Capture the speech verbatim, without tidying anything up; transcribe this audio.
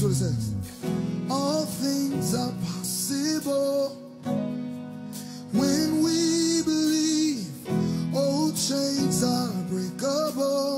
Notice what it says. All things are possible when we believe. Old chains are breakable.